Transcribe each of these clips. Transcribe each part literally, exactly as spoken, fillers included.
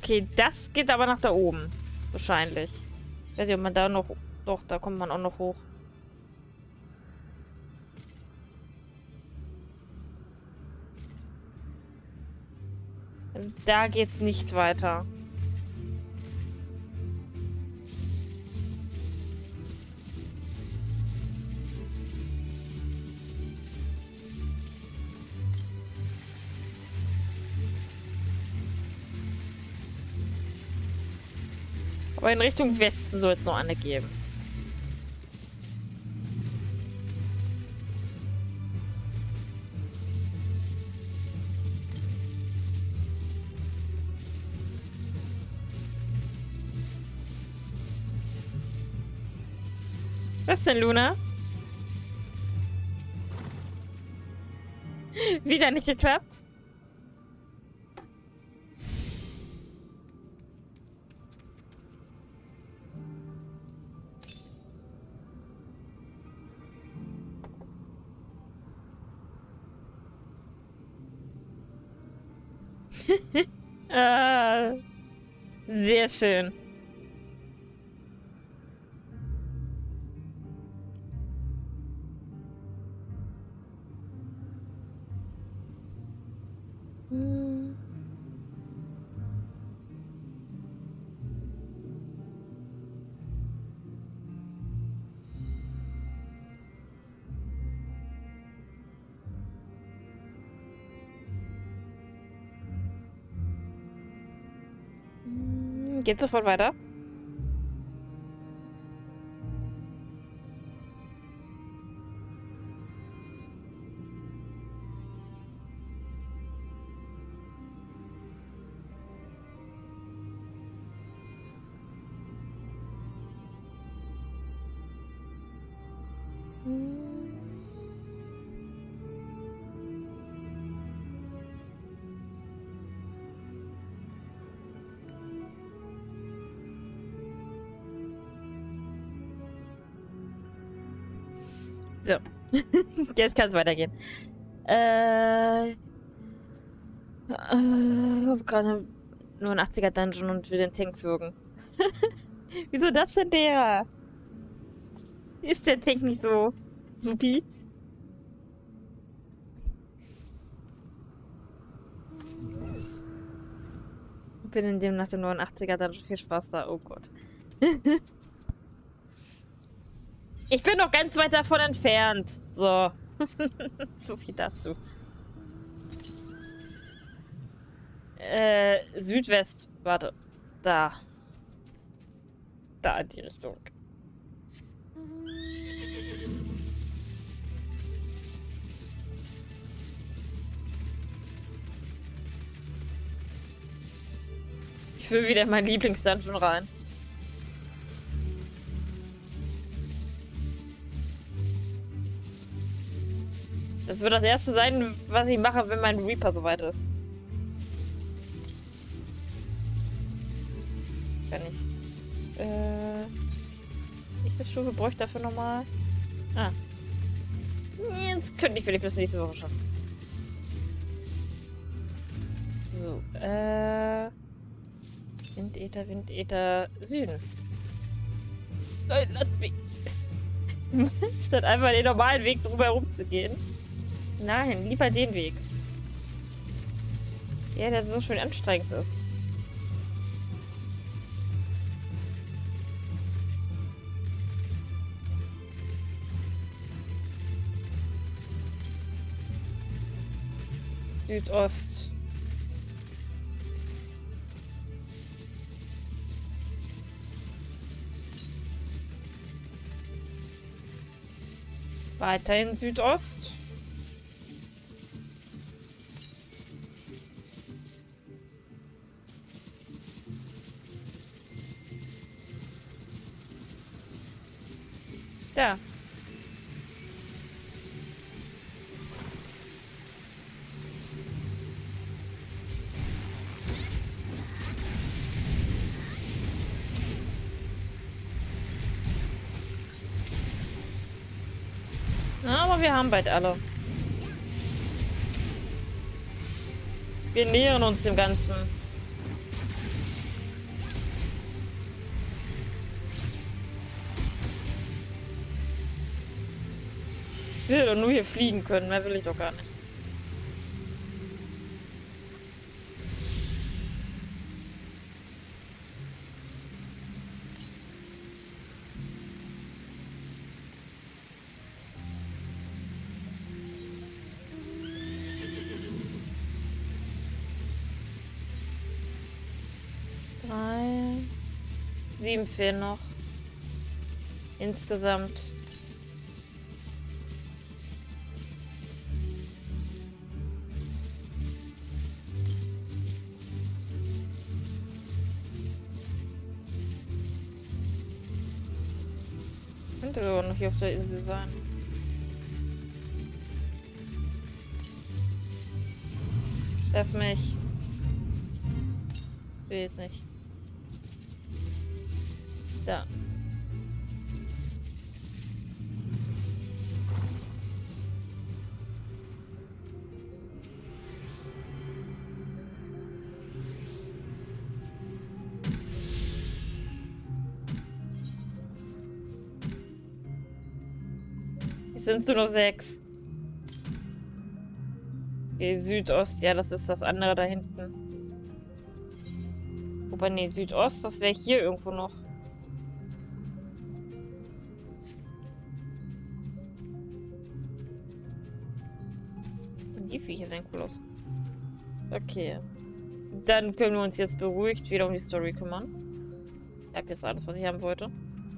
Okay, das geht aber nach da oben. Wahrscheinlich. Ich weiß nicht, ob man da noch... Doch, da kommt man auch noch hoch. Also da geht's nicht weiter. Aber in Richtung Westen soll es noch eine geben. Was denn, Luna? Wieder nicht geklappt? Ah, sehr schön. Hm. Geht sofort weiter. So. Jetzt kann es weitergehen. Äh. äh ich hoffe gerade nur ein achtziger Dungeon und will den Tank würgen. Wieso das denn der? Ist der Tank nicht so supi? Ich bin in dem nach dem neunundachtziger Dungeon. Viel Spaß da. Oh Gott. Ich bin noch ganz weit davon entfernt. So. So viel dazu. Äh, Südwest. Warte. Da. Da in die Richtung. Ich will wieder in mein Lieblingsdungeon rein. Das wird das erste sein, was ich mache, wenn mein Reaper soweit ist. Kann ich. Äh. Welche Stufe bräuchte ich dafür nochmal? Ah. Jetzt könnte ich vielleicht bis nächste Woche schaffen. So, äh. Windäther, Windäther, Süden. Nein, lass mich. Statt einfach den normalen Weg drüber herum zu gehen. Nein, lieber den Weg. Ja, der so schön anstrengend ist. Südost. Weiterhin Südost. Da. Aber wir haben bald alle. Wir nähern uns dem Ganzen. Ich will doch nur hier fliegen können, mehr will ich doch gar nicht. Drei. Sieben fehlen noch. Insgesamt. Könnte aber noch hier auf der Insel sein. Lass mich. Ich will es nicht. Da. Es sind nur noch sechs. Okay, Südost, ja, das ist das andere da hinten. Wobei, nee, Südost, das wäre hier irgendwo noch. Und die Viecher sehen cool aus. Okay. Dann können wir uns jetzt beruhigt wieder um die Story kümmern. Ich habe jetzt alles, was ich haben wollte.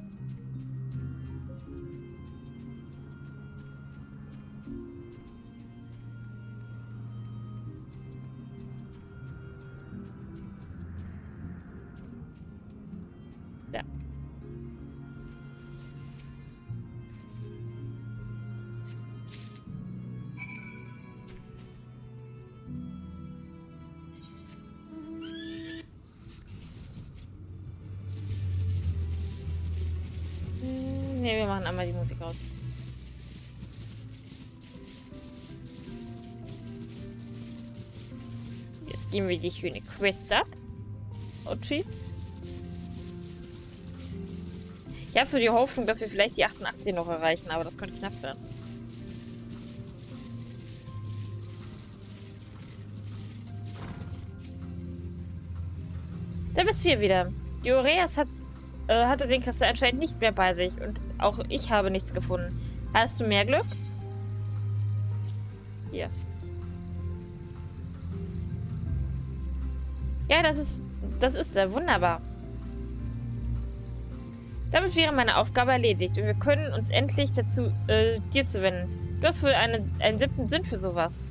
Ja. Ne, wir machen einmal die Musik aus. Jetzt geben wir dich für eine Quest ab. Ochi. Ich habe so die Hoffnung, dass wir vielleicht die achtundachtzig noch erreichen, aber das könnte knapp werden. Da bist du hier wieder. Die Oreas hat, äh, hatte den Kristall anscheinend nicht mehr bei sich und auch ich habe nichts gefunden. Hast du mehr Glück? Hier. Ja, das ist, das ist sehr wunderbar. Damit wäre meine Aufgabe erledigt und wir können uns endlich dazu, äh, dir zu wenden. Du hast wohl eine, einen siebten Sinn für sowas.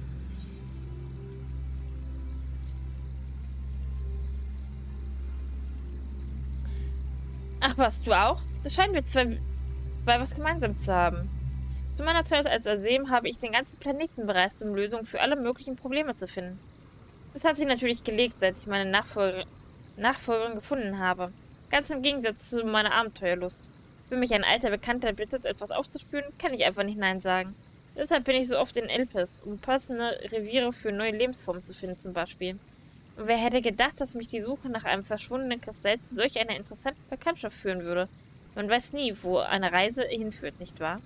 Ach was, du auch? Das scheint mir zwei, zwei was gemeinsam zu haben. Zu meiner Zeit als Asem habe ich den ganzen Planeten bereist, um Lösungen für alle möglichen Probleme zu finden. Das hat sich natürlich gelegt, seit ich meine Nachfolger Nachfolgerin gefunden habe. Ganz im Gegensatz zu meiner Abenteuerlust. Wenn mich ein alter Bekannter bittet, etwas aufzuspüren, kann ich einfach nicht Nein sagen. Deshalb bin ich so oft in Elpis, um passende Reviere für neue Lebensformen zu finden zum Beispiel. Und wer hätte gedacht, dass mich die Suche nach einem verschwundenen Kristall zu solch einer interessanten Bekanntschaft führen würde? Man weiß nie, wo eine Reise hinführt, nicht wahr?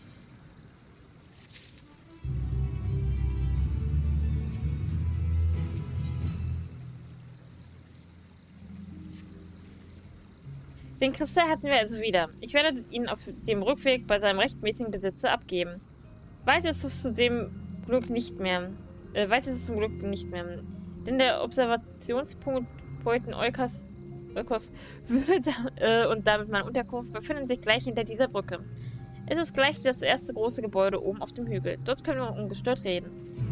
Den Kristall hatten wir also wieder. Ich werde ihn auf dem Rückweg bei seinem rechtmäßigen Besitzer abgeben. Weit ist es zu dem Glück nicht mehr. Äh, weit ist es zum Glück nicht mehr. Denn der Observationspunkt Poiten Eukos, Eukos wird, äh, und damit meine Unterkunft befinden sich gleich hinter dieser Brücke. Es ist gleich das erste große Gebäude oben auf dem Hügel. Dort können wir ungestört reden.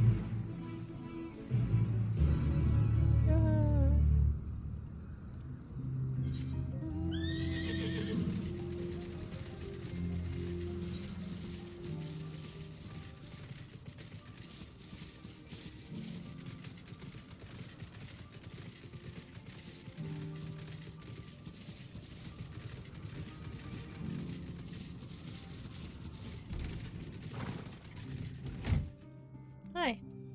Hi.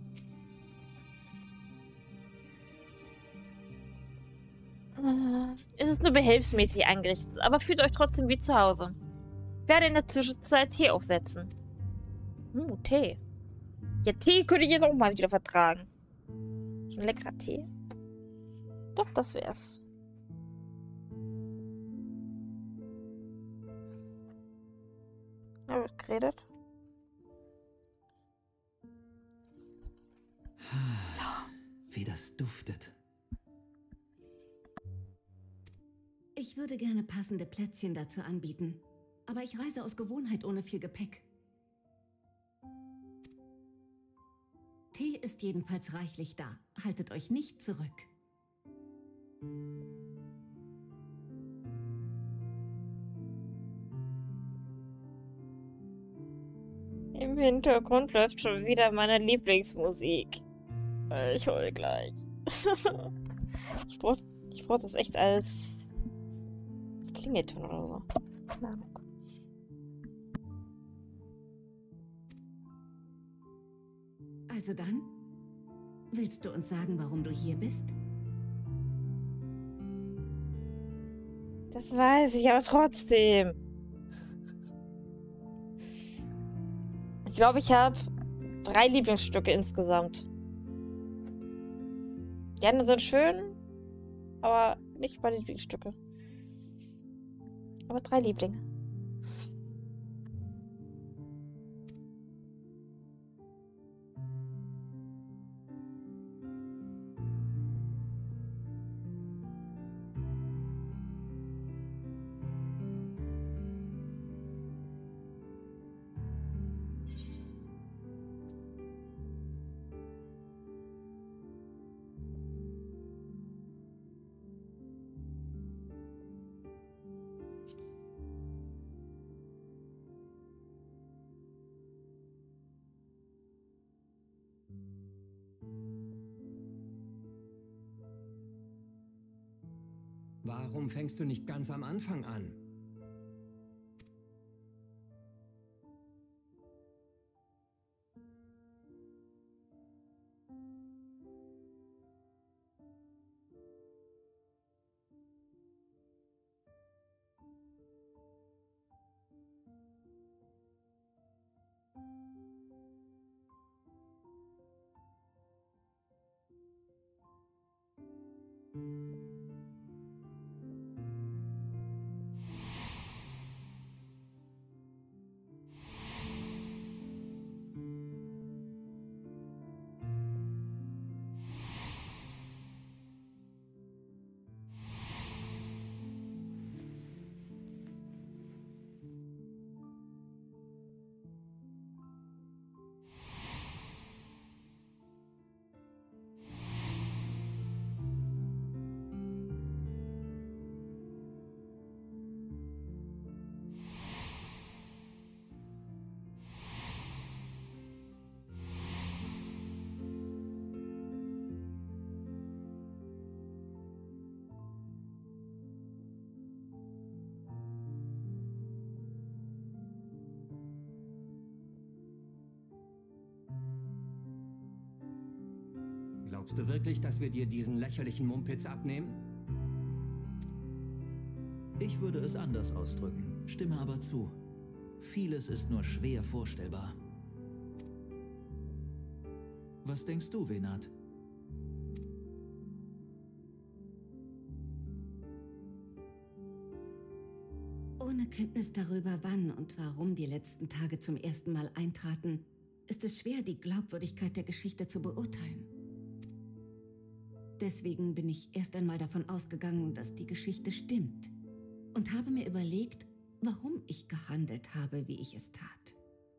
Es ist nur behelfsmäßig eingerichtet, aber fühlt euch trotzdem wie zu Hause. Ich werde in der Zwischenzeit Tee aufsetzen. Hm, Tee. Ja, Tee könnte ich jetzt auch mal wieder vertragen. So ein leckerer Tee. Doch, das wär's. Ja, wird geredet. Wie das duftet. Ich würde gerne passende Plätzchen dazu anbieten. Aber ich reise aus Gewohnheit ohne viel Gepäck. Tee ist jedenfalls reichlich da. Haltet euch nicht zurück. Im Hintergrund läuft schon wieder meine Lieblingsmusik. Ich heul gleich. ich brauch, ich brauch das echt als Klingelton oder so. Keine Ahnung. Also dann, willst du uns sagen, warum du hier bist? Das weiß ich, aber trotzdem. Ich glaube, ich habe drei Lieblingsstücke insgesamt. Die anderen sind schön, aber nicht meine Lieblingsstücke. Aber drei Lieblinge. Warum fängst du nicht ganz am Anfang an? Glaubst du wirklich, dass wir dir diesen lächerlichen Mumpitz abnehmen? Ich würde es anders ausdrücken, stimme aber zu. Vieles ist nur schwer vorstellbar. Was denkst du, Venat? Ohne Kenntnis darüber, wann und warum die letzten Tage zum ersten Mal eintraten, ist es schwer, die Glaubwürdigkeit der Geschichte zu beurteilen. Deswegen bin ich erst einmal davon ausgegangen, dass die Geschichte stimmt und habe mir überlegt, warum ich gehandelt habe, wie ich es tat.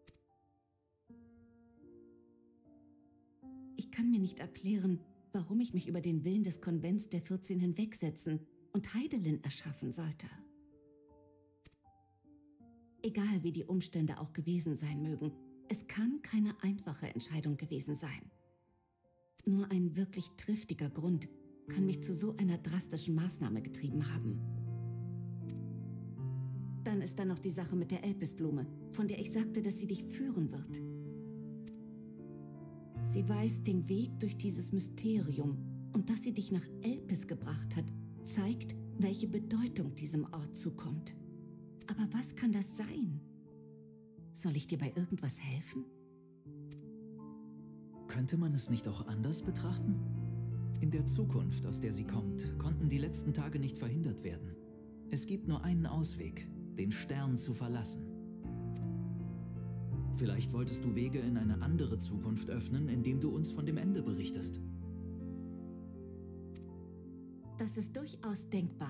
Ich kann mir nicht erklären, warum ich mich über den Willen des Konvents der vierzehn hinwegsetzen und Heidelin erschaffen sollte. Egal wie die Umstände auch gewesen sein mögen, es kann keine einfache Entscheidung gewesen sein. Nur ein wirklich triftiger Grund kann mich zu so einer drastischen Maßnahme getrieben haben. Dann ist da noch die Sache mit der Elpisblume, von der ich sagte, dass sie dich führen wird. Sie weist den Weg durch dieses Mysterium und dass sie dich nach Elpis gebracht hat, zeigt, welche Bedeutung diesem Ort zukommt. Aber was kann das sein? Soll ich dir bei irgendwas helfen? Könnte man es nicht auch anders betrachten? In der Zukunft, aus der sie kommt, konnten die letzten Tage nicht verhindert werden. Es gibt nur einen Ausweg, den Stern zu verlassen. Vielleicht wolltest du Wege in eine andere Zukunft öffnen, indem du uns von dem Ende berichtest. Das ist durchaus denkbar.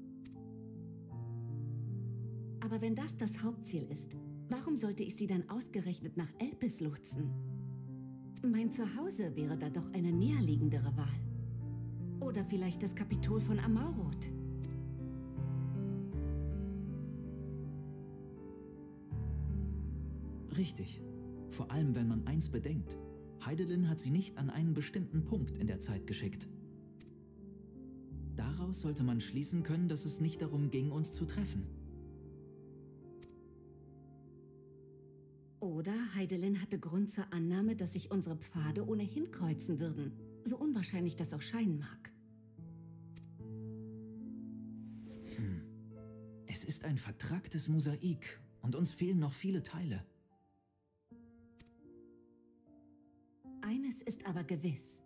Aber wenn das das Hauptziel ist, warum sollte ich sie dann ausgerechnet nach Elpis lotsen? Mein Zuhause wäre da doch eine näherliegendere Wahl. Oder vielleicht das Kapitol von Amauroth. Richtig. Vor allem, wenn man eins bedenkt. Hydaelyn hat sie nicht an einen bestimmten Punkt in der Zeit geschickt. Daraus sollte man schließen können, dass es nicht darum ging, uns zu treffen. Oder Hydaelyn hatte Grund zur Annahme, dass sich unsere Pfade ohnehin kreuzen würden. So unwahrscheinlich das auch scheinen mag. Hm. Es ist ein vertracktes Mosaik und uns fehlen noch viele Teile. Eines ist aber gewiss.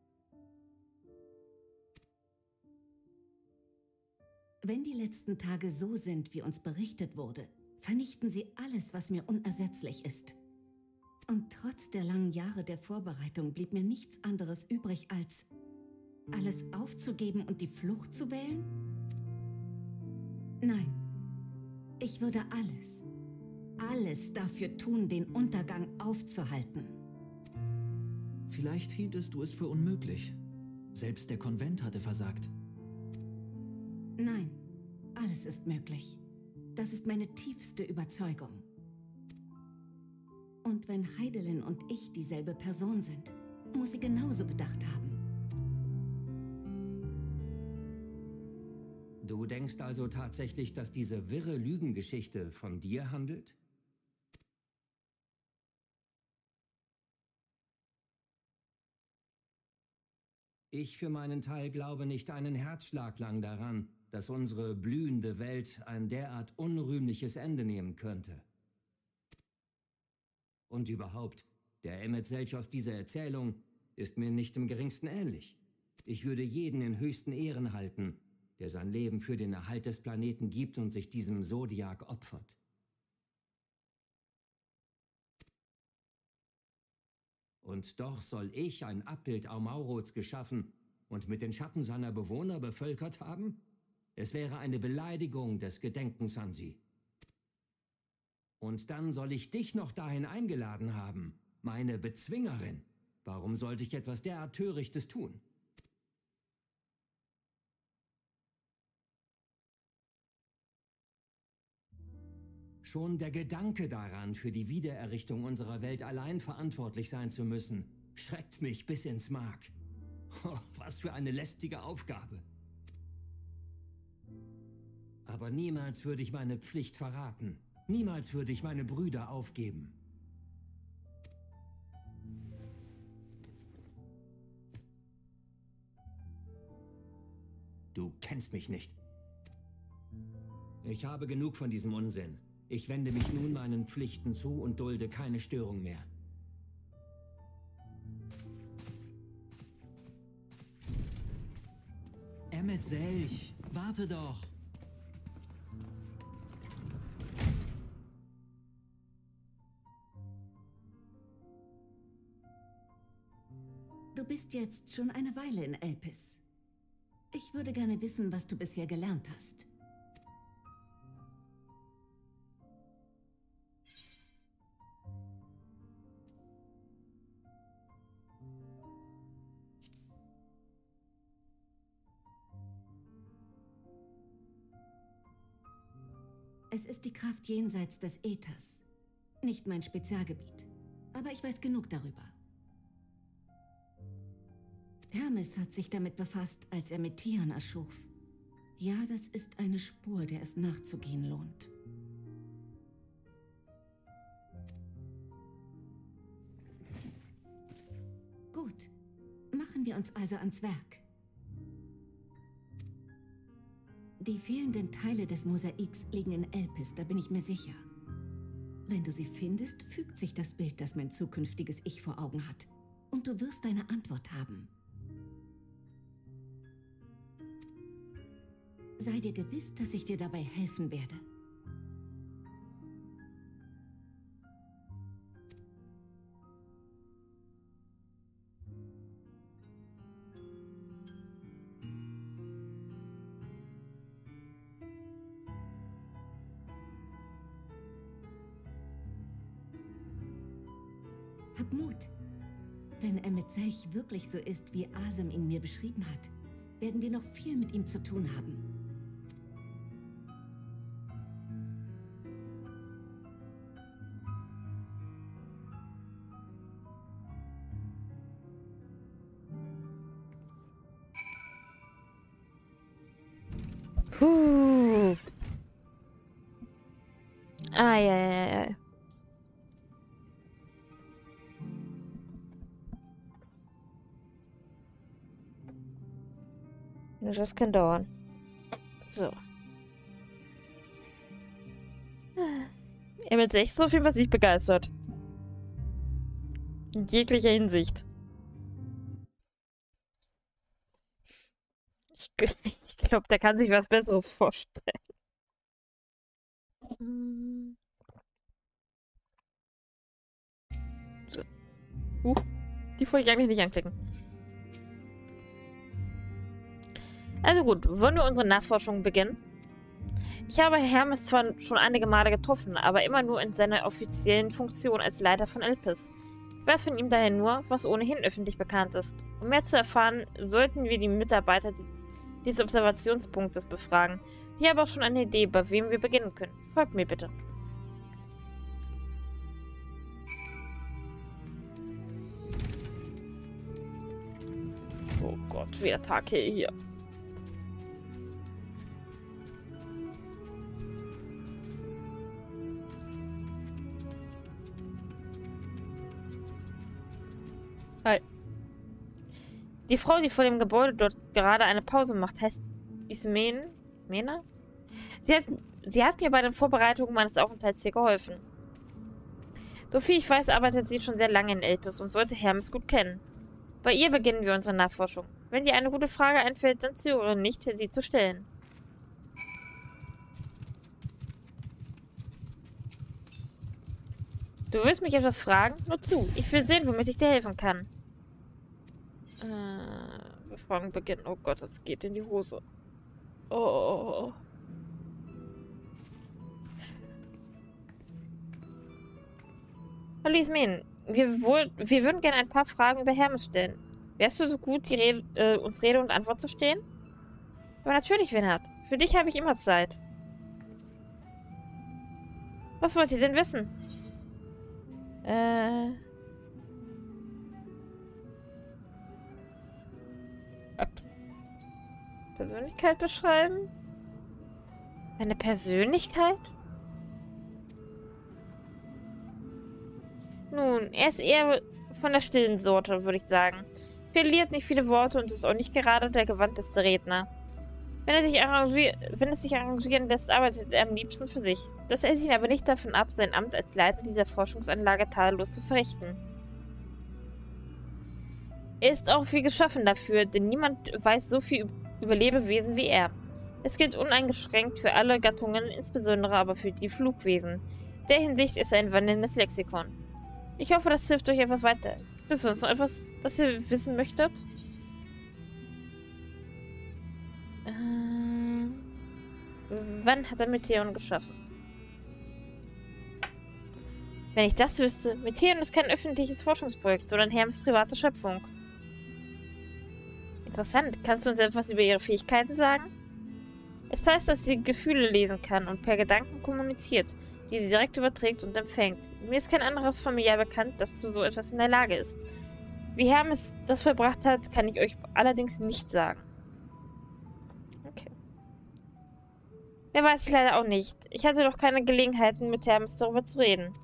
Wenn die letzten Tage so sind, wie uns berichtet wurde, vernichten sie alles, was mir unersetzlich ist. Und trotz der langen Jahre der Vorbereitung blieb mir nichts anderes übrig, als alles aufzugeben und die Flucht zu wählen? Nein, ich würde alles, alles dafür tun, den Untergang aufzuhalten. Vielleicht hieltest du es für unmöglich. Selbst der Konvent hatte versagt. Nein, alles ist möglich. Das ist meine tiefste Überzeugung. Und wenn Hydaelyn und ich dieselbe Person sind, muss sie genauso gedacht haben. Du denkst also tatsächlich, dass diese wirre Lügengeschichte von dir handelt? Ich für meinen Teil glaube nicht einen Herzschlag lang daran, dass unsere blühende Welt ein derart unrühmliches Ende nehmen könnte. Und überhaupt, der Emmet Selch aus dieser Erzählung ist mir nicht im geringsten ähnlich. Ich würde jeden in höchsten Ehren halten, der sein Leben für den Erhalt des Planeten gibt und sich diesem Zodiac opfert. Und doch soll ich ein Abbild Amauroths geschaffen und mit den Schatten seiner Bewohner bevölkert haben? Es wäre eine Beleidigung des Gedenkens an sie. Und dann soll ich dich noch dahin eingeladen haben, meine Bezwingerin. Warum sollte ich etwas derart Törichtes tun? Schon der Gedanke daran, für die Wiedererrichtung unserer Welt allein verantwortlich sein zu müssen, schreckt mich bis ins Mark. Oh, was für eine lästige Aufgabe. Aber niemals würde ich meine Pflicht verraten. Niemals würde ich meine Brüder aufgeben. Du kennst mich nicht. Ich habe genug von diesem Unsinn. Ich wende mich nun meinen Pflichten zu und dulde keine Störung mehr. Emmet Selch, warte doch! Du bist jetzt schon eine Weile in Elpis. Ich würde gerne wissen, was du bisher gelernt hast. Es ist die Kraft jenseits des Äthers. Nicht mein Spezialgebiet, aber ich weiß genug darüber. Hermes hat sich damit befasst, als er Metean erschuf. Ja, das ist eine Spur, der es nachzugehen lohnt. Gut, machen wir uns also ans Werk. Die fehlenden Teile des Mosaiks liegen in Elpis, da bin ich mir sicher. Wenn du sie findest, fügt sich das Bild, das mein zukünftiges Ich vor Augen hat. und du wirst deine Antwort haben. Sei dir gewiss, dass ich dir dabei helfen werde. Hab Mut. Wenn Emmet Selch wirklich so ist, wie Aasim ihn mir beschrieben hat, werden wir noch viel mit ihm zu tun haben. Puh. Ah, ja, ja, ja. Das kann dauern. So. Er wird echt so viel, was sich begeistert. In jeglicher Hinsicht. Ich, ich glaube, der kann sich was Besseres vorstellen. So. Uh, die wollte ich eigentlich nicht anklicken. Also gut, wollen wir unsere Nachforschung beginnen? Ich habe Hermes zwar schon einige Male getroffen, aber immer nur in seiner offiziellen Funktion als Leiter von Elpis. Ich weiß von ihm daher nur, was ohnehin öffentlich bekannt ist. Um mehr zu erfahren, sollten wir die Mitarbeiter dieses Observationspunktes befragen. Ich habe auch schon eine Idee, bei wem wir beginnen können. Folgt mir bitte. Oh Gott, wieder Tag hier. Hi. Die Frau, die vor dem Gebäude dort gerade eine Pause macht, heißt Ismen? Ismena? Sie hat, sie hat mir bei den Vorbereitungen meines Aufenthalts hier geholfen. Soviel ich weiß, arbeitet sie schon sehr lange in Elpis und sollte Hermes gut kennen. Bei ihr beginnen wir unsere Nachforschung. Wenn dir eine gute Frage einfällt, dann zögere nicht, sie zu stellen. Du willst mich etwas fragen? Nur zu. Ich will sehen, womit ich dir helfen kann. Äh, Befragung beginnen. Oh Gott, das geht in die Hose. Oh. Hallo Ismen, wir, wohl, wir würden gerne ein paar Fragen über Hermes stellen. Wärst du so gut, die Rede, äh, uns Rede und Antwort zu stehen? Aber natürlich, Winhard. Für dich habe ich immer Zeit. Was wollt ihr denn wissen? Äh... Persönlichkeit beschreiben? Seine Persönlichkeit? Nun, er ist eher von der stillen Sorte, würde ich sagen. Verliert nicht viele Worte und ist auch nicht gerade der gewandteste Redner. Wenn, er sich wenn es sich arrangieren lässt, arbeitet er am liebsten für sich. Das hält ihn aber nicht davon ab, sein Amt als Leiter dieser Forschungsanlage tadellos zu verrichten. Er ist auch wie geschaffen dafür, denn niemand weiß so viel über Lebewesen wie er. Es gilt uneingeschränkt für alle Gattungen, insbesondere aber für die Flugwesen. In der Hinsicht ist er ein wandelndes Lexikon. Ich hoffe, das hilft euch etwas weiter. Gibt es sonst noch etwas, das ihr wissen möchtet? Äh, wann hat er Meteon geschaffen? Wenn ich das wüsste, Meteon ist kein öffentliches Forschungsprojekt, sondern Hermes private Schöpfung. Interessant. Kannst du uns etwas über ihre Fähigkeiten sagen? Es heißt, dass sie Gefühle lesen kann und per Gedanken kommuniziert, die sie direkt überträgt und empfängt. Mir ist kein anderes Familiar bekannt, das zu so etwas in der Lage ist. Wie Hermes das vollbracht hat, kann ich euch allerdings nicht sagen. Okay. Mehr weiß ich leider auch nicht. Ich hatte doch keine Gelegenheiten, mit Hermes darüber zu reden.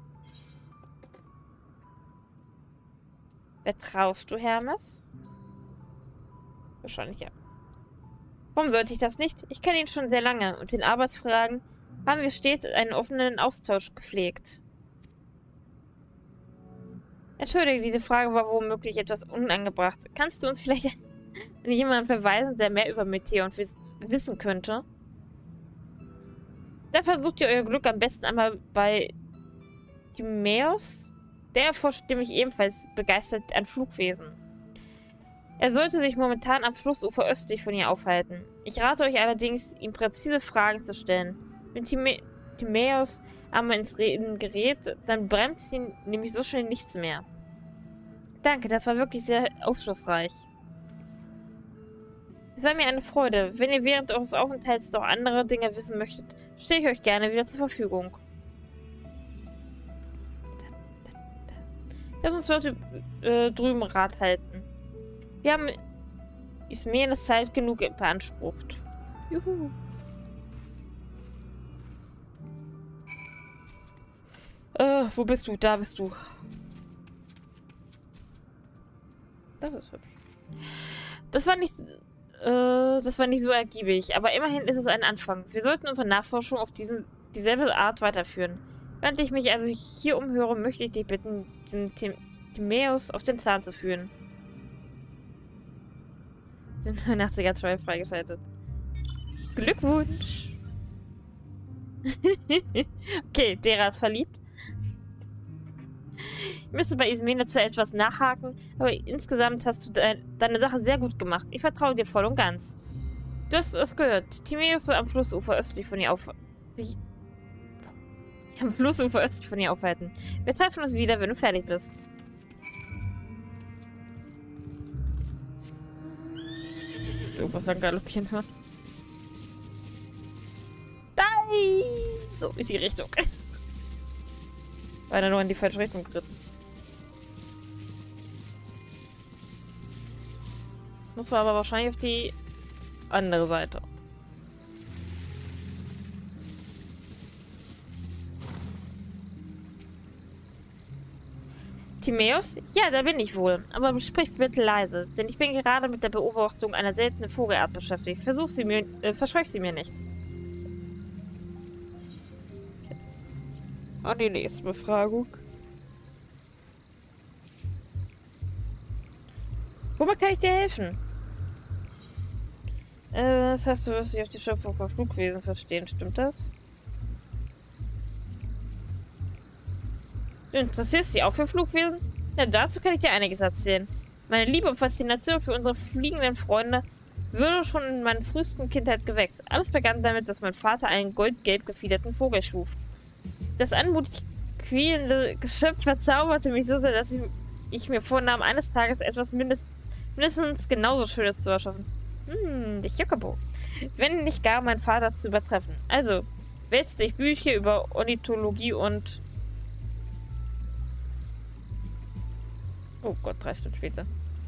Vertraust du Hermes? Wahrscheinlich ja. Warum sollte ich das nicht? Ich kenne ihn schon sehr lange und in Arbeitsfragen haben wir stets einen offenen Austausch gepflegt. Entschuldige, diese Frage war womöglich etwas unangebracht. Kannst du uns vielleicht an jemanden verweisen, der mehr über Meteor wiss wissen könnte? Da versucht ihr euer Glück am besten einmal bei Timaeus. Der erforscht nämlich ebenfalls begeistert an Flugwesen. Er sollte sich momentan am Flussufer östlich von ihr aufhalten. Ich rate euch allerdings, ihm präzise Fragen zu stellen. Wenn Time Timaeus einmal ins Reden gerät, dann bremst ihn nämlich so schnell nichts mehr. Danke, das war wirklich sehr aufschlussreich. Es war mir eine Freude. Wenn ihr während eures Aufenthalts noch andere Dinge wissen möchtet, stehe ich euch gerne wieder zur Verfügung. Lass uns dort äh, drüben Rat halten. Wir haben Ismenes Zeit genug beansprucht. Juhu. Äh, wo bist du? Da bist du. Das ist hübsch. Das war nicht, äh, das war nicht so ergiebig, aber immerhin ist es ein Anfang. Wir sollten unsere Nachforschung auf diesen, dieselbe Art weiterführen. Während ich mich also hier umhöre, möchte ich dich bitten, diesen Tim Timaeus auf den Zahn zu führen. Den neunundachtziger Trial freigeschaltet. Glückwunsch! Okay, Dera ist verliebt. Ich müsste bei Ismene zwar etwas nachhaken, aber insgesamt hast du de deine Sache sehr gut gemacht. Ich vertraue dir voll und ganz. Du hast es gehört. Timaeus soll am Flussufer östlich von ihr auf... Ich am Flussufer östlich von ihr aufhalten. Wir treffen uns wieder, wenn du fertig bist. Irgendwas an Galoppieren hören. Nein! So, in die Richtung. War er nur in die falsche Richtung geritten. Muss man aber wahrscheinlich auf die andere Seite. Timaeus? Ja, da bin ich wohl. Aber sprich bitte leise, denn ich bin gerade mit der Beobachtung einer seltenen Vogelart beschäftigt. Versuch sie mir, äh, versprech sie mir nicht. Okay. An die nächste Befragung. Womit kann ich dir helfen? Äh, das heißt, du wirst dich auf die Schöpfung von Flugwesen verstehen, stimmt das? Du interessierst dich auch für Flugwesen? Ja, dazu kann ich dir einiges erzählen. Meine Liebe und Faszination für unsere fliegenden Freunde wurde schon in meiner frühesten Kindheit geweckt. Alles begann damit, dass mein Vater einen goldgelb gefiederten Vogel schuf. Das anmutig quielende Geschöpf verzauberte mich so sehr, dass ich, ich mir vornahm, eines Tages etwas mindest, mindestens genauso Schönes zu erschaffen. Hm, der Chocobo. Wenn nicht gar mein Vater zu übertreffen. Also, wälzte ich Bücher über Ornithologie und... Oh Gott, drei Stunden später.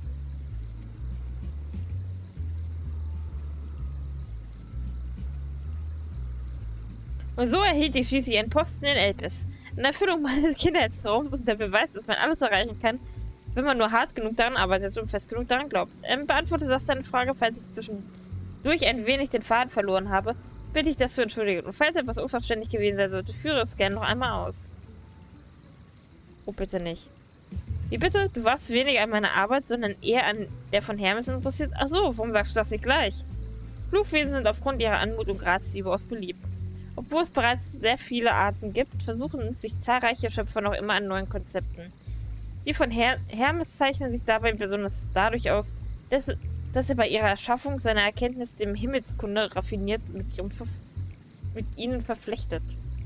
Und so erhielt ich schließlich einen Posten in Elpis. In Erfüllung meines Kindheitstraums und der Beweis, dass man alles erreichen kann, wenn man nur hart genug daran arbeitet und fest genug daran glaubt. Ähm, beantworte das deine Frage, falls ich zwischendurch ein wenig den Faden verloren habe, bitte ich das zu entschuldigen. Und falls etwas unverständlich gewesen sein sollte, führe es gerne noch einmal aus. Oh, bitte nicht. Wie bitte? Du warst weniger an meiner Arbeit, sondern eher an der von Hermes interessiert? Ach so, warum sagst du das nicht gleich? Flugwesen sind aufgrund ihrer Anmut und Grazie überaus beliebt. Obwohl es bereits sehr viele Arten gibt, versuchen sich zahlreiche Schöpfer noch immer an neuen Konzepten. Die von Her Hermes zeichnen sich dabei besonders dadurch aus, dass, dass er bei ihrer Erschaffung seine Erkenntnis dem Himmelskunde raffiniert mit, ihrem Ver mit ihnen verflechtet.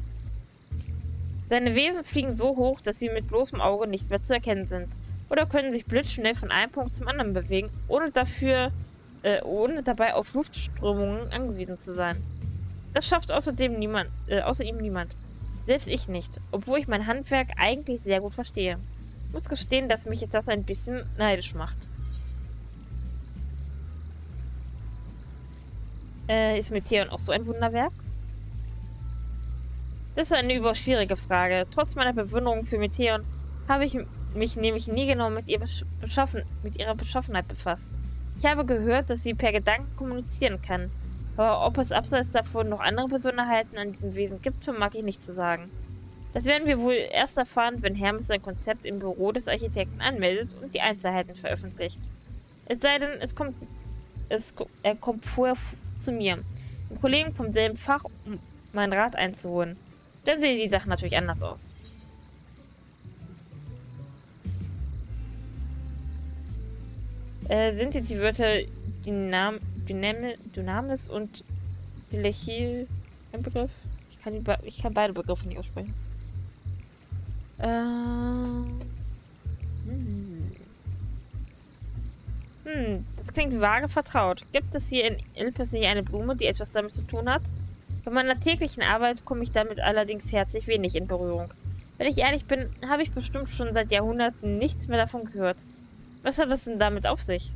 Seine Wesen fliegen so hoch, dass sie mit bloßem Auge nicht mehr zu erkennen sind. Oder können sich blitzschnell von einem Punkt zum anderen bewegen, ohne dafür, äh, ohne dabei auf Luftströmungen angewiesen zu sein. Das schafft außerdem niemand, äh, außer ihm niemand. Selbst ich nicht, obwohl ich mein Handwerk eigentlich sehr gut verstehe. Ich muss gestehen, dass mich das ein bisschen neidisch macht. Äh, ist Meteor auch so ein Wunderwerk? Das ist eine überaus schwierige Frage. Trotz meiner Bewunderung für Meteor habe ich mich nämlich nie genau mit, ihr Beschaffen mit ihrer Beschaffenheit befasst. Ich habe gehört, dass sie per Gedanken kommunizieren kann. Aber ob es abseits davon noch andere Besonderheiten an diesem Wesen gibt, vermag ich nicht zu sagen. Das werden wir wohl erst erfahren, wenn Hermes sein Konzept im Büro des Architekten anmeldet und die Einzelheiten veröffentlicht. Es sei denn, es kommt, es, er kommt vorher zu mir, einem Kollegen vom selben Fach, um meinen Rat einzuholen. Dann sehen die Sachen natürlich anders aus. Äh, sind jetzt die Wörter Dynam, Dynam, Dynamis und Delechil ein Begriff? Ich kann, die, ich kann beide Begriffe nicht aussprechen. Äh, hm. hm, das klingt vage vertraut. Gibt es hier in Ilpes nicht eine Blume, die etwas damit zu tun hat? Bei meiner täglichen Arbeit komme ich damit allerdings herzlich wenig in Berührung. Wenn ich ehrlich bin, habe ich bestimmt schon seit Jahrhunderten nichts mehr davon gehört. Was hat das denn damit auf sich?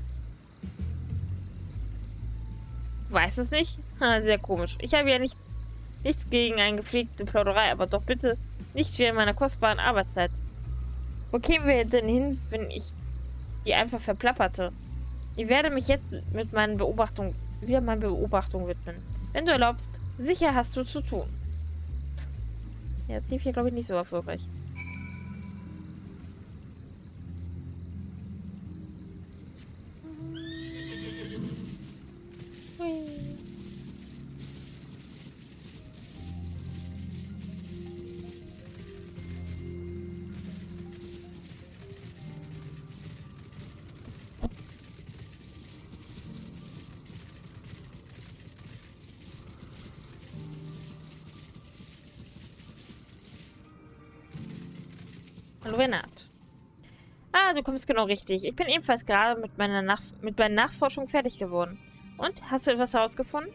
Weiß es nicht? Ha, sehr komisch. Ich habe ja nicht, nichts gegen eine gepflegte Plauderei, aber doch bitte nicht während meiner kostbaren Arbeitszeit. Wo kämen wir denn hin, wenn ich die einfach verplapperte? Ich werde mich jetzt mit meinen Beobachtungen, wieder meinen Beobachtungen widmen. Wenn du erlaubst, sicher hast du zu tun. Ja, jetzt lief hier, glaube ich, nicht so erfolgreich. Hallo Renat. Ah, du kommst genau richtig. Ich bin ebenfalls gerade mit meiner Nach mit meiner Nachforschung fertig geworden. Und, hast du etwas herausgefunden?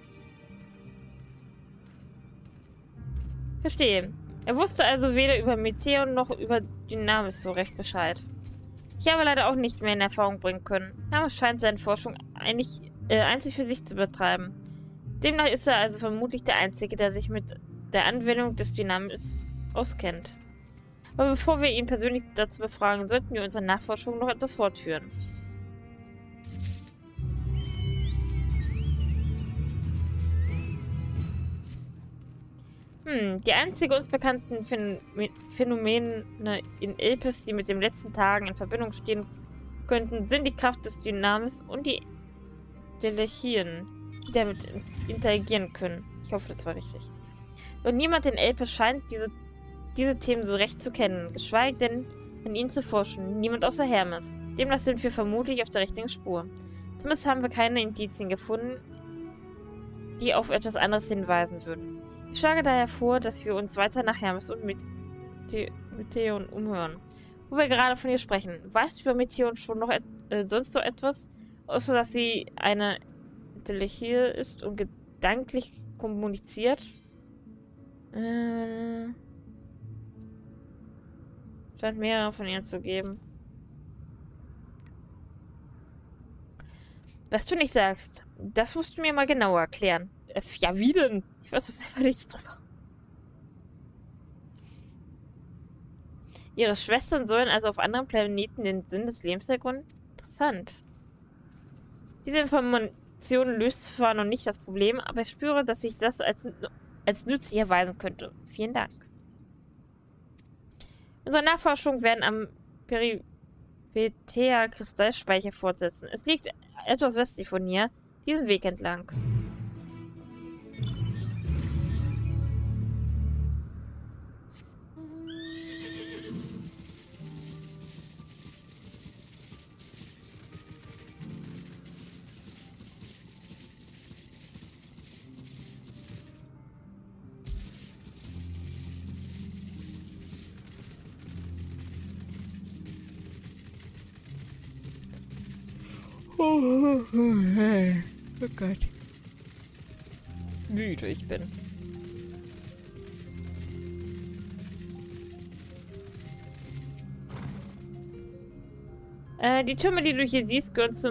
Verstehe. Er wusste also weder über Meteon noch über Dynamis so recht Bescheid. Ich habe leider auch nicht mehr in Erfahrung bringen können. Hermes scheint seine Forschung eigentlich, äh, einzig für sich zu betreiben. Demnach ist er also vermutlich der Einzige, der sich mit der Anwendung des Dynamis auskennt. Aber bevor wir ihn persönlich dazu befragen, sollten wir unsere Nachforschung noch etwas fortführen. Hm, die einzige uns bekannten Phän Phänomene in Ilpes, die mit den letzten Tagen in Verbindung stehen könnten, sind die Kraft des Dynamis und die Delechien, die damit interagieren können. Ich hoffe, das war richtig. Und niemand in Ilpes scheint diese diese Themen so recht zu kennen, geschweige denn an ihnen zu forschen. Niemand außer Hermes. Demnach sind wir vermutlich auf der richtigen Spur. Zumindest haben wir keine Indizien gefunden, die auf etwas anderes hinweisen würden. Ich schlage daher vor, dass wir uns weiter nach Hermes und Meteon umhören. Wo wir gerade von ihr sprechen. Weißt du über Meteon schon noch et äh, sonst noch etwas? Außer, dass sie eine Delechie ist und gedanklich kommuniziert? Äh... Scheint mehrere von ihnen zu geben. Was du nicht sagst, das musst du mir mal genauer erklären. Äh, ja, wie denn? Ich weiß doch selber nichts drüber. Ihre Schwestern sollen also auf anderen Planeten den Sinn des Lebens ergründen? Interessant. Diese Information löst zwar noch nicht das Problem, aber ich spüre, dass sich das als, als nützlich erweisen könnte. Vielen Dank. Unsere Nachforschungen werden am Peripetea-Kristallspeicher fortsetzen. Es liegt etwas westlich von hier, diesen Weg entlang. Oh, hey. Oh Gott. Müde ich bin. Äh, die Türme, die du hier siehst, gehören zum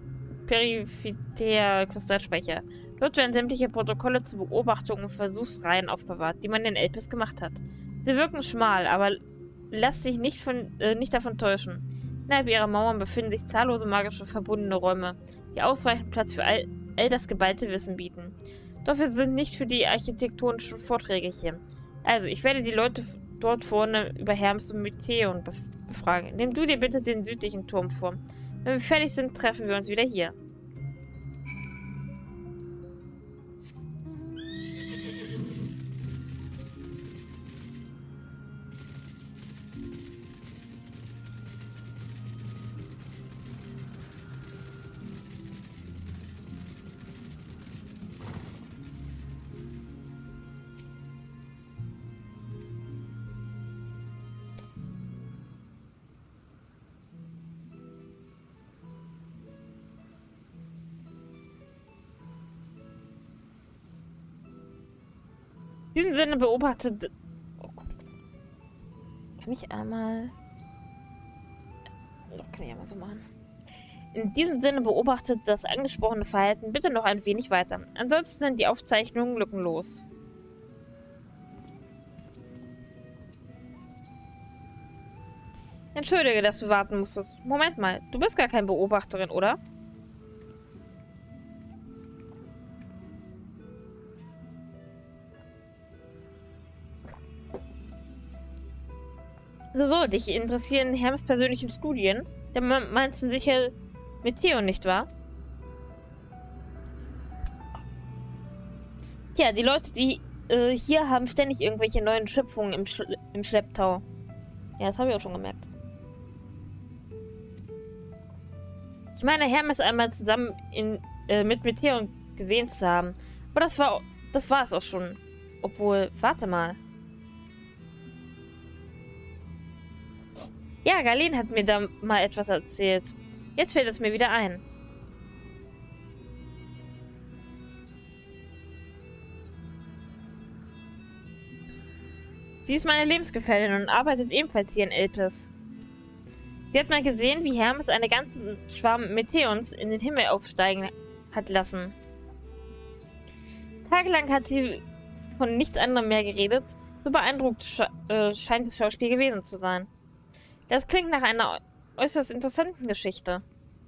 Peripetea-Kristallspeicher. Dort werden sämtliche Protokolle zur Beobachtung und Versuchsreihen aufbewahrt, die man in Elpis gemacht hat. Sie wirken schmal, aber lass dich nicht, von, äh, nicht davon täuschen. Innerhalb ihrer Mauern befinden sich zahllose magische verbundene Räume, die ausreichend Platz für all, all das geballte Wissen bieten. Doch wir sind nicht für die architektonischen Vorträge hier. Also, ich werde die Leute dort vorne über Hermes und Meteon befragen. Nimm du dir bitte den südlichen Turm vor. Wenn wir fertig sind, treffen wir uns wieder hier. In diesem Sinne beobachtet... Oh Gott. Kann ich einmal... Doch, kann ich einmal so machen. In diesem Sinne beobachtet das angesprochene Verhalten bitte noch ein wenig weiter. Ansonsten sind die Aufzeichnungen lückenlos. Entschuldige, dass du warten musstest. Moment mal, du bist gar keine Beobachterin, oder? So, so, dich interessieren Hermes persönlichen Studien? Dann meinst du sicher Meteon, nicht wahr? Tja, die Leute, die äh, hier haben ständig irgendwelche neuen Schöpfungen im, Sch im Schlepptau. Ja, das habe ich auch schon gemerkt. Ich meine, Hermes einmal zusammen in, äh, mit Meteon gesehen zu haben. Aber das war, das war es auch schon. Obwohl, warte mal. Ja, Galen hat mir da mal etwas erzählt. Jetzt fällt es mir wieder ein. Sie ist meine Lebensgefährtin und arbeitet ebenfalls hier in Elpis. Sie hat mal gesehen, wie Hermes einen ganzen Schwarm Meteons in den Himmel aufsteigen hat lassen. Tagelang hat sie von nichts anderem mehr geredet. So beeindruckt sche äh, scheint das Schauspiel gewesen zu sein. Das klingt nach einer äußerst interessanten Geschichte.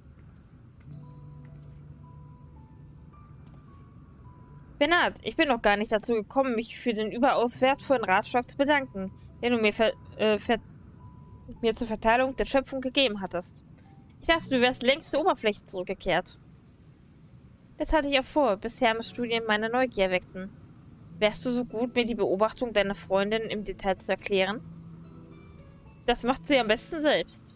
Bernhard, ich bin noch gar nicht dazu gekommen, mich für den überaus wertvollen Ratschlag zu bedanken, den du mir, ver äh, ver mir zur Verteilung der Schöpfung gegeben hattest. Ich dachte, du wärst längst zur Oberfläche zurückgekehrt. Das hatte ich auch vor, bis Hermes Studien meine Neugier weckten. Wärst du so gut, mir die Beobachtung deiner Freundin im Detail zu erklären? Das macht sie am besten selbst.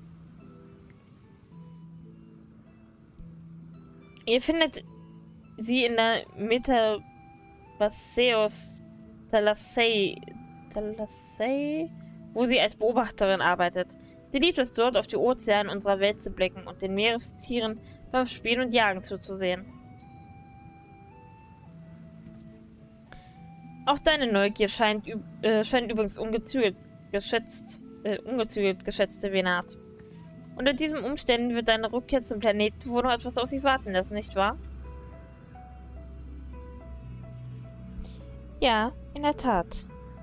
Ihr findet sie in der Metabaseus Thalassei, Thalassei, wo sie als Beobachterin arbeitet. Sie liebt es dort, auf die Ozeane unserer Welt zu blicken und den Meerestieren beim Spielen und Jagen zuzusehen. Auch deine Neugier scheint, äh, scheint übrigens ungezügelt geschätzt, äh, ungezügelt, geschätzte Bernhard. Unter diesen Umständen wird deine Rückkehr zum Planeten wohl noch etwas auf sich warten lassen, nicht wahr? Ja, in der Tat.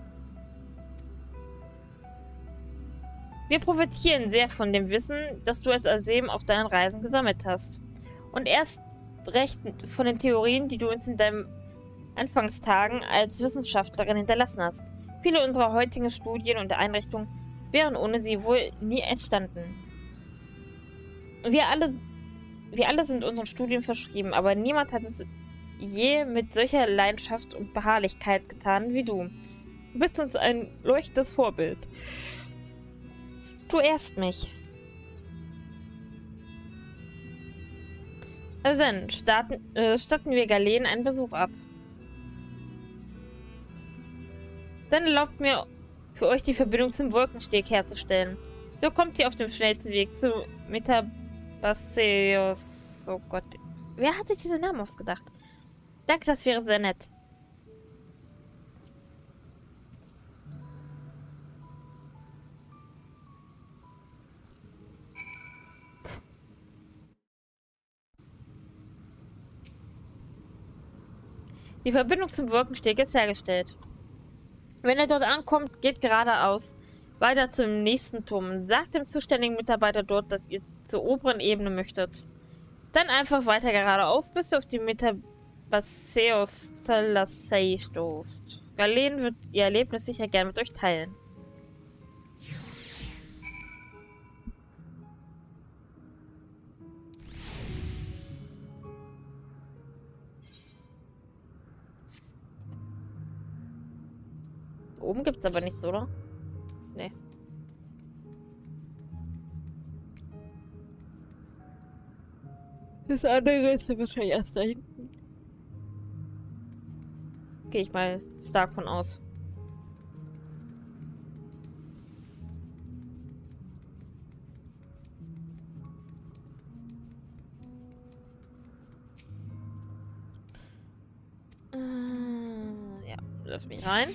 Wir profitieren sehr von dem Wissen, das du als Asem auf deinen Reisen gesammelt hast. Und erst recht von den Theorien, die du uns in deinen Anfangstagen als Wissenschaftlerin hinterlassen hast. Viele unserer heutigen Studien und Einrichtungen wären ohne sie wohl nie entstanden. Wir alle, wir alle sind unseren Studien verschrieben, aber niemand hat es je mit solcher Leidenschaft und Beharrlichkeit getan wie du. Du bist uns ein leuchtendes Vorbild. Du ehrst mich. Also dann, starten, äh, statten wir Galen einen Besuch ab. Dann erlaubt mir für euch die Verbindung zum Wolkensteg herzustellen. So kommt ihr auf dem schnellsten Weg zu Metabaseus. Oh Gott. Wer hat sich diesen Namen ausgedacht? Danke, das wäre sehr nett. Die Verbindung zum Wolkensteg ist hergestellt. Wenn ihr dort ankommt, geht geradeaus weiter zum nächsten Turm. Sagt dem zuständigen Mitarbeiter dort, dass ihr zur oberen Ebene möchtet. Dann einfach weiter geradeaus, bis ihr auf die Baseus Thalassei stoßt. Galen wird ihr Erlebnis sicher gern mit euch teilen. Oben gibt es aber nichts, oder? Nee. Das andere ist wahrscheinlich erst da hinten. Gehe ich mal stark von aus. Äh, ja, lass mich rein.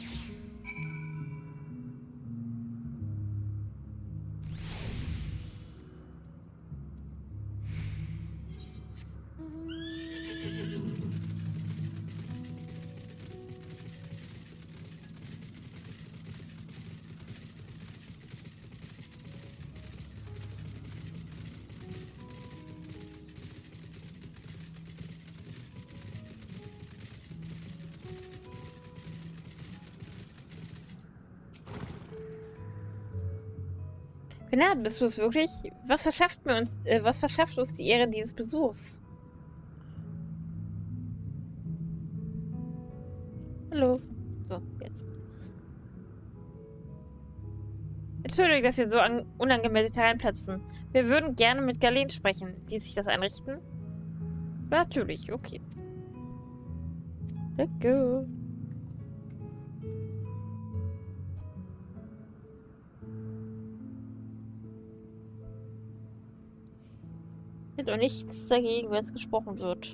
Na, bist du es wirklich? Was verschafft mir uns, äh, was verschafft uns die Ehre dieses Besuchs? Hallo. So, jetzt. Entschuldigung, dass wir so an unangemeldet hereinplatzen. Wir würden gerne mit Galen sprechen. Ließ sich das einrichten? Ja, natürlich, okay. Danke. Ich hätte auch nichts dagegen, wenn es gesprochen wird.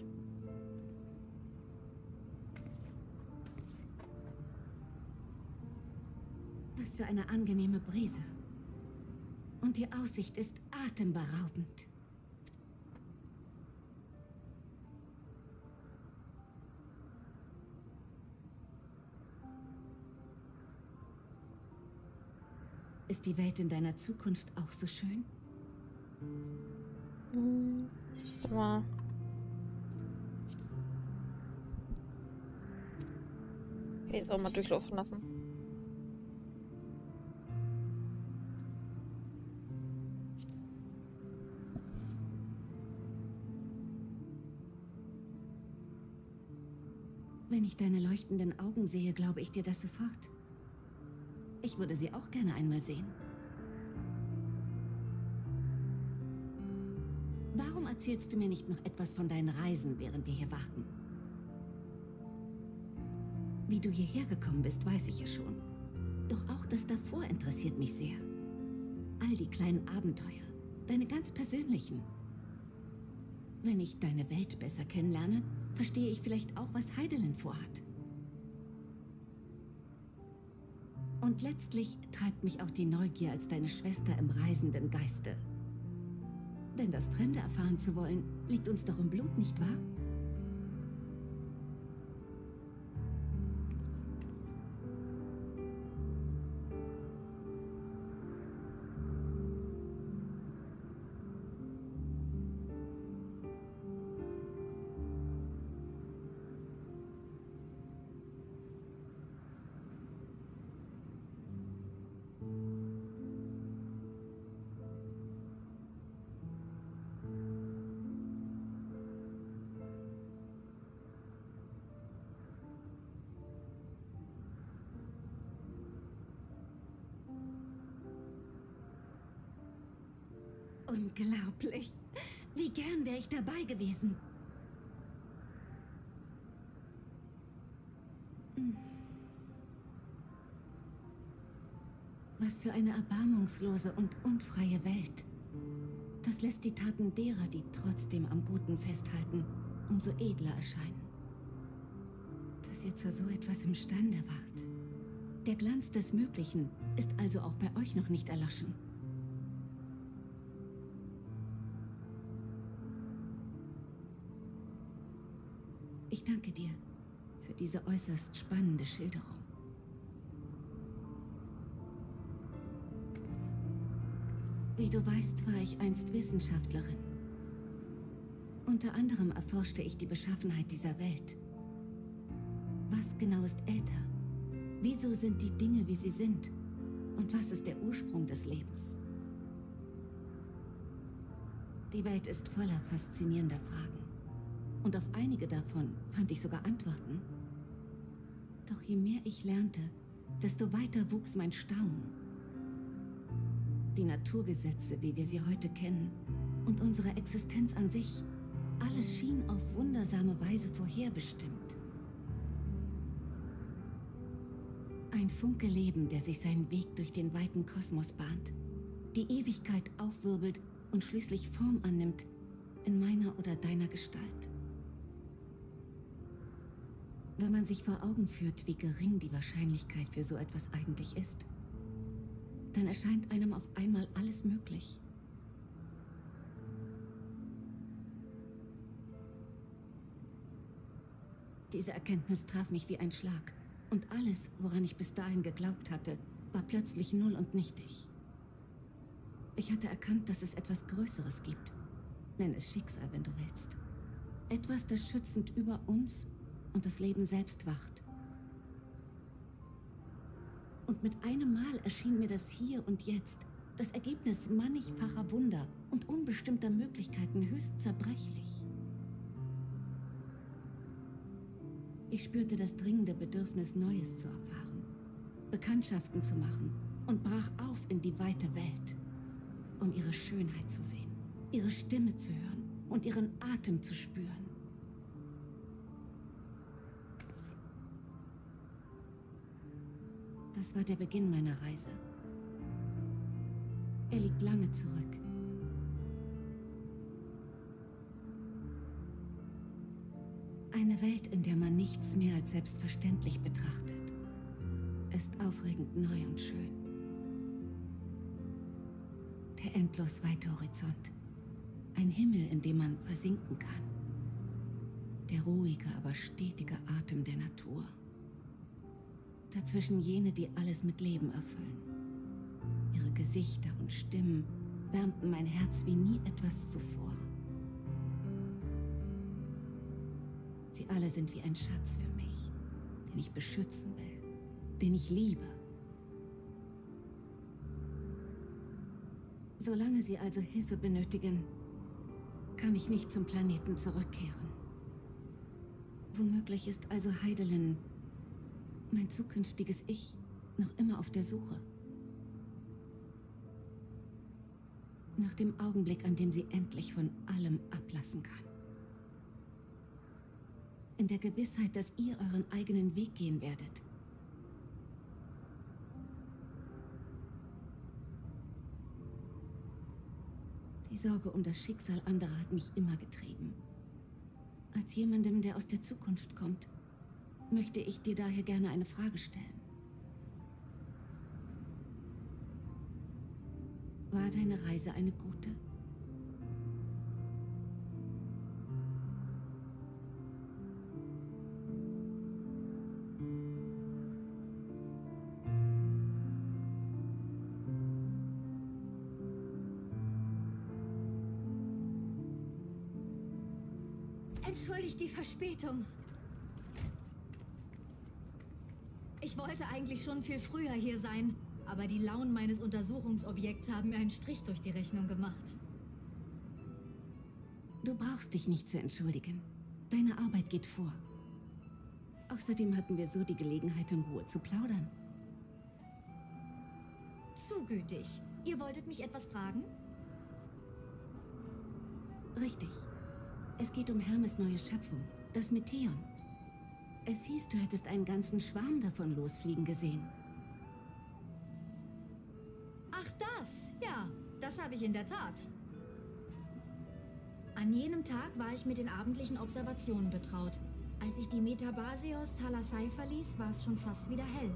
Was für eine angenehme Brise. Und die Aussicht ist atemberaubend. Ist die Welt in deiner Zukunft auch so schön? Hm, warte mal. Okay, jetzt auch mal durchlaufen lassen. Wenn ich deine leuchtenden Augen sehe, glaube ich dir das sofort. Ich würde sie auch gerne einmal sehen. Warum erzählst du mir nicht noch etwas von deinen Reisen, während wir hier warten? Wie du hierher gekommen bist, weiß ich ja schon. Doch auch das davor interessiert mich sehr. All die kleinen Abenteuer, deine ganz persönlichen. Wenn ich deine Welt besser kennenlerne, verstehe ich vielleicht auch, was Hydaelyn vorhat. Und letztlich treibt mich auch die Neugier als deine Schwester im reisenden Geiste. Denn das Fremde erfahren zu wollen, liegt uns doch im Blut, nicht wahr? Unglaublich. Wie gern wäre ich dabei gewesen. Hm. Was für eine erbarmungslose und unfreie Welt. Das lässt die Taten derer, die trotzdem am Guten festhalten, umso edler erscheinen. Dass ihr zu so etwas imstande wart. Der Glanz des Möglichen ist also auch bei euch noch nicht erloschen. Ich danke dir für diese äußerst spannende Schilderung. Wie du weißt, war ich einst Wissenschaftlerin. Unter anderem erforschte ich die Beschaffenheit dieser Welt Was genau ist Äther? Wieso sind die Dinge, wie sie sind? Und was ist der Ursprung des Lebens? Die Welt ist voller faszinierender Fragen. Und auf einige davon fand ich sogar Antworten. Doch je mehr ich lernte, desto weiter wuchs mein Staunen. Die Naturgesetze, wie wir sie heute kennen, und unsere Existenz an sich, alles schien auf wundersame Weise vorherbestimmt. Ein Funke Leben, der sich seinen Weg durch den weiten Kosmos bahnt, die Ewigkeit aufwirbelt und schließlich Form annimmt in meiner oder deiner Gestalt. Wenn man sich vor Augen führt, wie gering die Wahrscheinlichkeit für so etwas eigentlich ist, dann erscheint einem auf einmal alles möglich. Diese Erkenntnis traf mich wie ein Schlag. Und alles, woran ich bis dahin geglaubt hatte, war plötzlich null und nichtig. Ich hatte erkannt, dass es etwas Größeres gibt. Nenn es Schicksal, wenn du willst. Etwas, das schützend über uns und das Leben selbst wacht. Und mit einem Mal erschien mir das Hier und Jetzt, das Ergebnis mannigfacher Wunder und unbestimmter Möglichkeiten, höchst zerbrechlich. Ich spürte das dringende Bedürfnis, Neues zu erfahren, Bekanntschaften zu machen und brach auf in die weite Welt, um ihre Schönheit zu sehen, ihre Stimme zu hören und ihren Atem zu spüren. Das war der Beginn meiner Reise. Er liegt lange zurück. Eine Welt, in der man nichts mehr als selbstverständlich betrachtet, ist aufregend neu und schön. Der endlos weite Horizont. Ein Himmel, in dem man versinken kann. Der ruhige, aber stetige Atem der Natur. Dazwischen jene, die alles mit Leben erfüllen. Ihre Gesichter und Stimmen wärmten mein Herz wie nie etwas zuvor. Sie alle sind wie ein Schatz für mich, den ich beschützen will, den ich liebe. Solange sie also Hilfe benötigen, kann ich nicht zum Planeten zurückkehren. Womöglich ist also Hydaelyn, mein zukünftiges Ich, noch immer auf der Suche. Nach dem Augenblick, an dem sie endlich von allem ablassen kann. In der Gewissheit, dass ihr euren eigenen Weg gehen werdet. Die Sorge um das Schicksal anderer hat mich immer getrieben. Als jemandem, der aus der Zukunft kommt, möchte ich dir daher gerne eine Frage stellen. War deine Reise eine gute? Entschuldigt die Verspätung. Ich wollte eigentlich schon viel früher hier sein, aber die Launen meines Untersuchungsobjekts haben mir einen Strich durch die Rechnung gemacht. Du brauchst dich nicht zu entschuldigen. Deine Arbeit geht vor. Außerdem hatten wir so die Gelegenheit, in Ruhe zu plaudern. Zu gütig. Ihr wolltet mich etwas fragen? Richtig. Es geht um Hermes' neue Schöpfung, das Meteion. Es hieß, du hättest einen ganzen Schwarm davon losfliegen gesehen. Ach das, ja, das habe ich in der Tat. An jenem Tag war ich mit den abendlichen Observationen betraut. Als ich die Metabaseos Talasai verließ, war es schon fast wieder hell.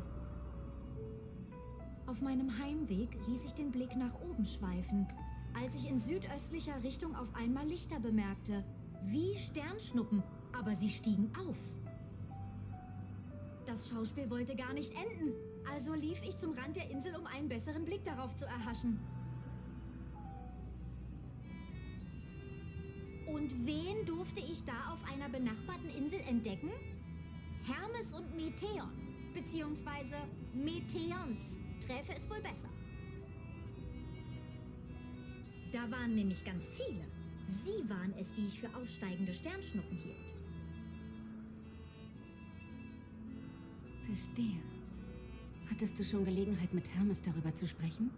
Auf meinem Heimweg ließ ich den Blick nach oben schweifen, als ich in südöstlicher Richtung auf einmal Lichter bemerkte. Wie Sternschnuppen, aber sie stiegen auf. Das Schauspiel wollte gar nicht enden, also lief ich zum Rand der Insel, um einen besseren Blick darauf zu erhaschen. Und wen durfte ich da auf einer benachbarten Insel entdecken? Hermes und Meteon. Beziehungsweise Meteons. Träfe ist wohl besser. Da waren nämlich ganz viele. Sie waren es, die ich für aufsteigende Sternschnuppen hielt. Verstehe. Hattest du schon Gelegenheit, mit Hermes darüber zu sprechen?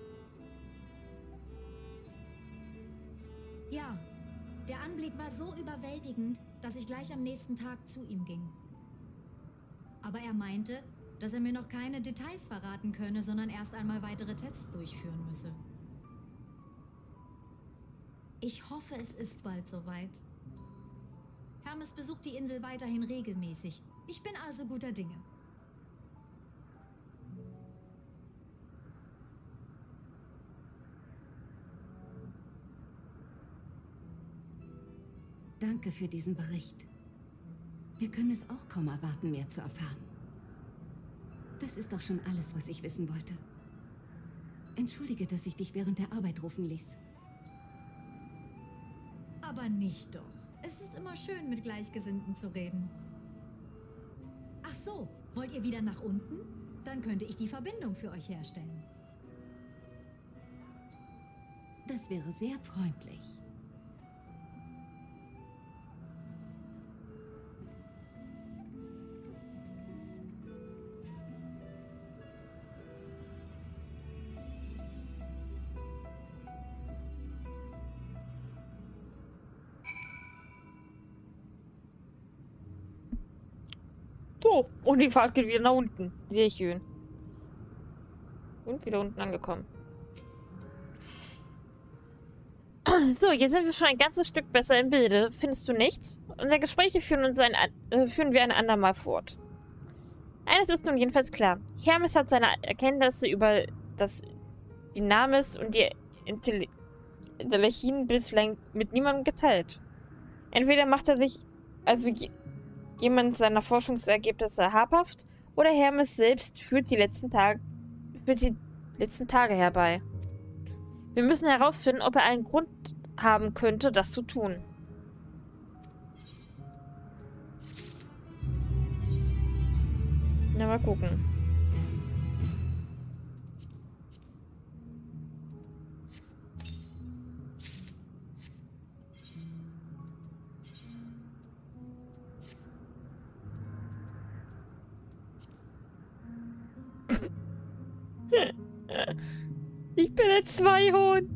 Ja, der Anblick war so überwältigend, dass ich gleich am nächsten Tag zu ihm ging. Aber er meinte, dass er mir noch keine Details verraten könne, sondern erst einmal weitere Tests durchführen müsse. Ich hoffe, es ist bald soweit. Hermes besucht die Insel weiterhin regelmäßig. Ich bin also guter Dinge. Danke für diesen Bericht. Wir können es auch kaum erwarten, mehr zu erfahren. Das ist doch schon alles, was ich wissen wollte. Entschuldige, dass ich dich während der Arbeit rufen ließ. Aber nicht doch. Es ist immer schön, mit Gleichgesinnten zu reden. Ach so, wollt ihr wieder nach unten? Dann könnte ich die Verbindung für euch herstellen. Das wäre sehr freundlich. So, und die Fahrt geht wieder nach unten. Sehr schön. Und wieder unten angekommen. So, jetzt sind wir schon ein ganzes Stück besser im Bilde, findest du nicht? Unsere Gespräche führen, uns ein, äh, führen wir ein andermal fort. Eines ist nun jedenfalls klar. Hermes hat seine Erkenntnisse über das Dynamis und die Intellechin bislang mit niemandem geteilt. Entweder macht er sich also jemand seiner Forschungsergebnisse habhaft, oder Hermes selbst führt die letzten Tage, führt die letzten Tage herbei. Wir müssen herausfinden, ob er einen Grund haben könnte, das zu tun. Na, mal gucken. Ich bin ein Zweihorn.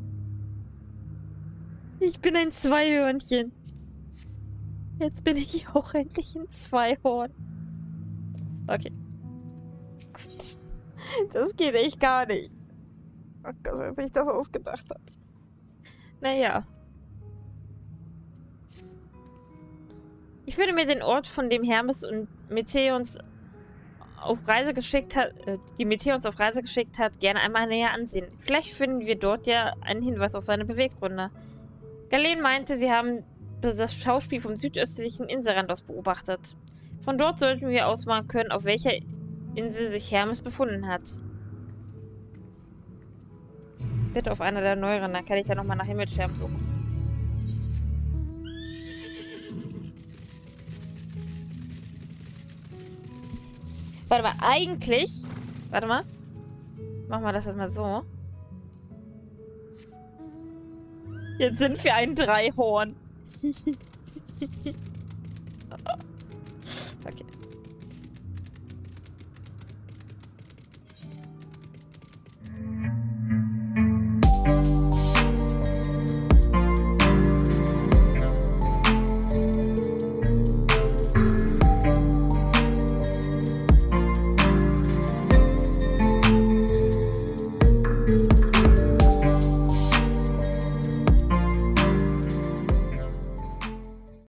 Ich bin ein Zweihörnchen. Jetzt bin ich auch endlich ein Zweihorn. Okay. Gut. Das geht echt gar nicht. Oh Gott, wer sich das ausgedacht hat. Naja. Ich würde mir den Ort, von dem Hermes und Meteons auf Reise geschickt hat, äh, die Meteons auf Reise geschickt hat, gerne einmal näher ansehen. Vielleicht finden wir dort ja einen Hinweis auf seine Beweggründe. Galen meinte, sie haben das Schauspiel vom südöstlichen Inselrand aus beobachtet. Von dort sollten wir ausmachen können, auf welcher Insel sich Hermes befunden hat. Bitte auf einer der neueren, dann kann ich ja nochmal nach Himmelsscherben suchen. Warte mal, eigentlich... Warte mal. Machen wir das jetzt mal so. Jetzt sind wir ein Dreihorn.